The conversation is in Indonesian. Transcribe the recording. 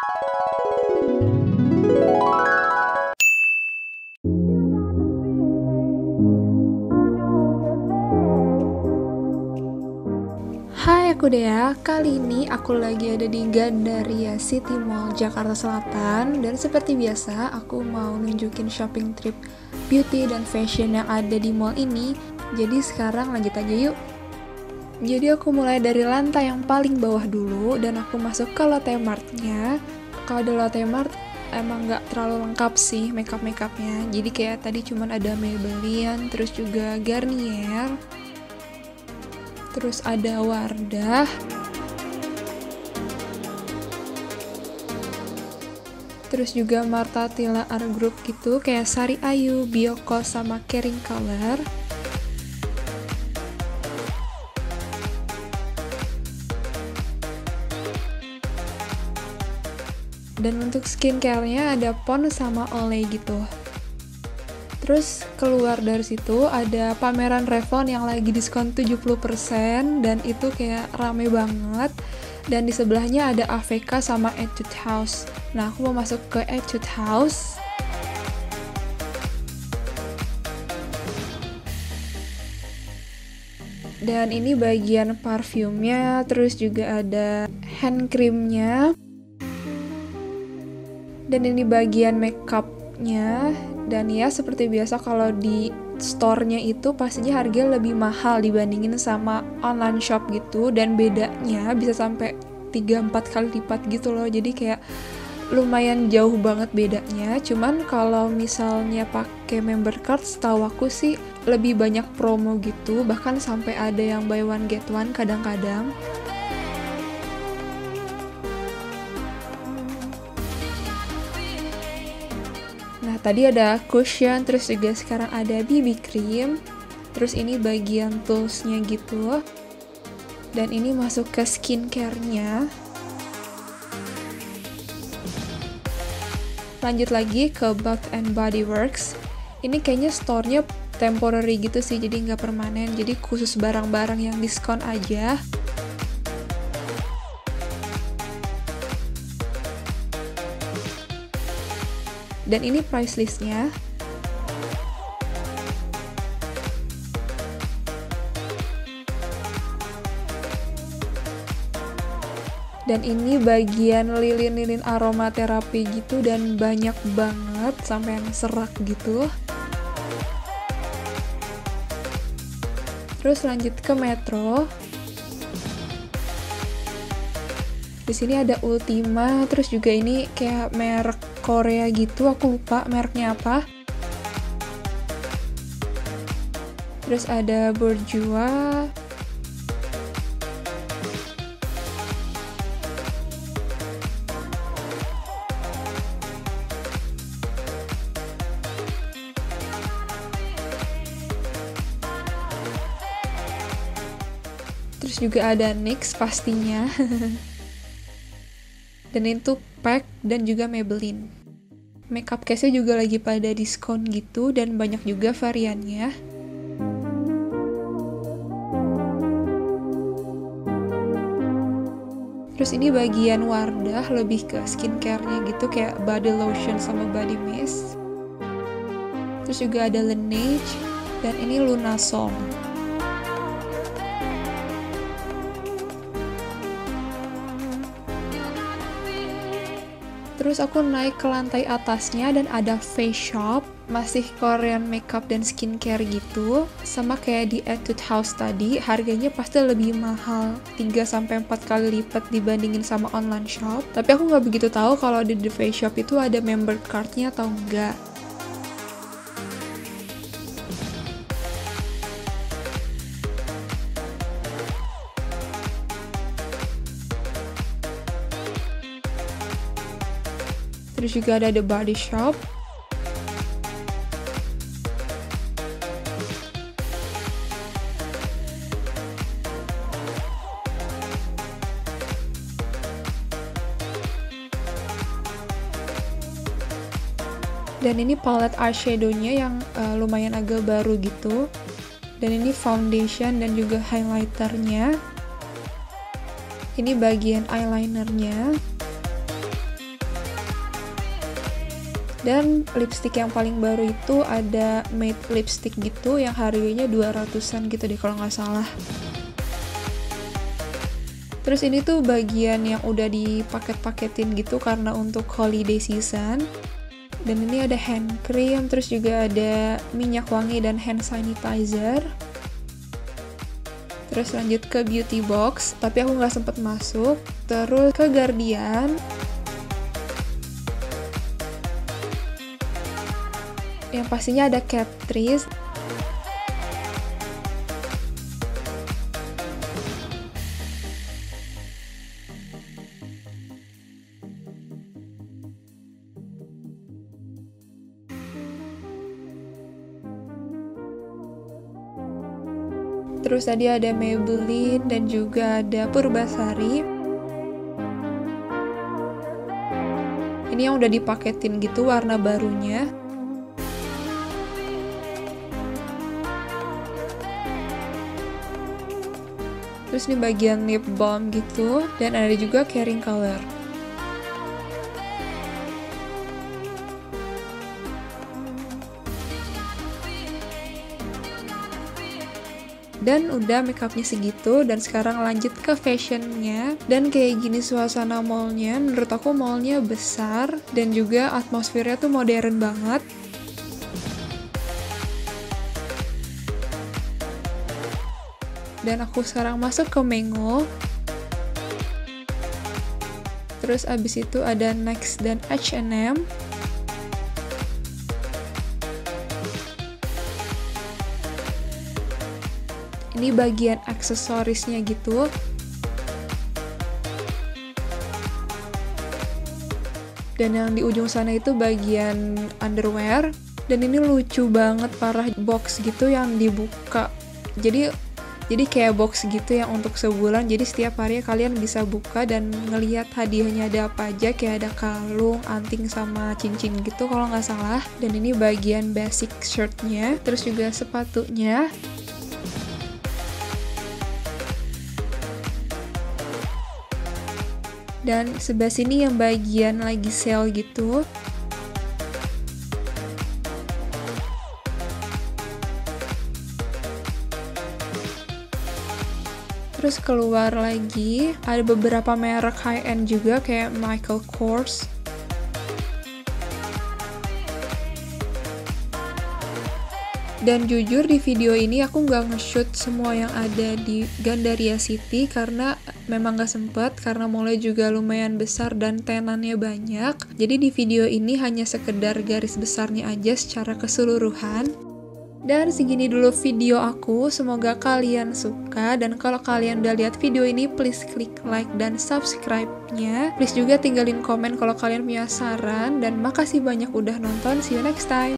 Hai, aku Dea. Kali ini aku lagi ada di Gandaria City Mall, Jakarta Selatan. Dan seperti biasa, aku mau nunjukin shopping trip beauty dan fashion yang ada di mall ini. Jadi sekarang lanjut aja yuk. Jadi aku mulai dari lantai yang paling bawah dulu, dan aku masuk ke Lotte Mart-nya. Kalau di Lotte Mart, emang nggak terlalu lengkap sih makeup-makeupnya. Jadi kayak tadi cuman ada Maybelline, terus juga Garnier, terus ada Wardah, terus juga Martha Tila Art Group gitu, kayak Sari Ayu, Bioko, sama Caring Color. Dan untuk skincare-nya ada Pond's sama Olay gitu. Terus keluar dari situ ada pameran Revlon yang lagi diskon 70% dan itu kayak rame banget. Dan di sebelahnya ada AVK sama Etude House. Nah, aku mau masuk ke Etude House. Dan ini bagian parfumnya, terus juga ada hand creamnya. Dan ini bagian makeupnya. Dan ya seperti biasa kalau di store-nya itu pastinya harga lebih mahal dibandingin sama online shop gitu, dan bedanya bisa sampai 3-4 kali lipat gitu loh. Jadi kayak lumayan jauh banget bedanya. Cuman kalau misalnya pakai member card, setahu aku sih lebih banyak promo gitu, bahkan sampai ada yang buy one get one kadang-kadang. Nah, tadi ada cushion, terus juga sekarang ada BB cream. Terus ini bagian toolsnya gitu. Dan ini masuk ke skincare-nya. Lanjut lagi ke Bath and Body Works. Ini kayaknya store-nya temporary gitu sih, jadi nggak permanen. Jadi khusus barang-barang yang diskon aja. Dan ini price list-nya. Dan ini bagian lilin-lilin aromaterapi gitu, dan banyak banget sampai yang serak gitu. Terus lanjut ke Metro. Di sini ada Ultima, terus juga ini kayak merek Korea gitu, aku lupa mereknya apa. Terus ada Bourjois. Terus juga ada NYX pastinya. Dan itu Pack dan juga Maybelline. Makeup case-nya juga lagi pada diskon gitu, dan banyak juga variannya. Terus ini bagian Wardah, lebih ke skincare-nya gitu, kayak body lotion sama body mist. Terus juga ada Laneige, dan ini Lunasol. Terus aku naik ke lantai atasnya dan ada face shop, masih Korean makeup dan skincare gitu. Sama kayak di Etude House tadi, harganya pasti lebih mahal, 3-4 kali lipat dibandingin sama online shop. Tapi aku nggak begitu tahu kalau di The Face Shop itu ada member card-nya atau enggak. Terus juga ada The Body Shop. Dan ini palette eyeshadow-nya yang lumayan agak baru gitu. Dan ini foundation dan juga highlighter-nya. Ini bagian eyeliner-nya. Dan lipstick yang paling baru itu ada matte lipstick gitu yang harganya 200-an gitu deh kalau nggak salah. Terus ini tuh bagian yang udah dipaket-paketin gitu karena untuk holiday season. Dan ini ada hand cream, terus juga ada minyak wangi dan hand sanitizer. Terus lanjut ke beauty box, tapi aku nggak sempet masuk. Terus ke Guardian. Yang pastinya ada Catrice. Terus tadi ada Maybelline dan juga ada Purbasari. Ini yang udah dipaketin gitu warna barunya. Terus ini bagian lip balm gitu, dan ada juga caring color. Dan udah makeupnya segitu, dan sekarang lanjut ke fashionnya. Dan kayak gini suasana mallnya, menurut aku mallnya besar dan juga atmosfernya tuh modern banget. Dan aku sekarang masuk ke Mango. Terus abis itu ada Next dan H&M. Ini bagian aksesorisnya gitu. Dan yang di ujung sana itu bagian underwear. Dan ini lucu banget, parah, box gitu yang dibuka. Jadi kayak box gitu yang untuk sebulan. Jadi setiap hari kalian bisa buka dan ngelihat hadiahnya ada apa aja. Kayak ada kalung, anting, sama cincin gitu kalau nggak salah. Dan ini bagian basic shirtnya. Terus juga sepatunya. Dan sebelah sini yang bagian lagi sale gitu. Terus keluar lagi, ada beberapa merek high-end juga kayak Michael Kors. Dan jujur di video ini aku nggak nge-shoot semua yang ada di Gandaria City karena memang nggak sempet, karena mallnya juga lumayan besar dan tenannya banyak. Jadi di video ini hanya sekedar garis besarnya aja secara keseluruhan. Dan segini dulu video aku, semoga kalian suka. Dan kalau kalian udah lihat video ini, please klik like dan subscribe-nya. Please juga tinggalin komen kalau kalian punya saran. Dan makasih banyak udah nonton, see you next time!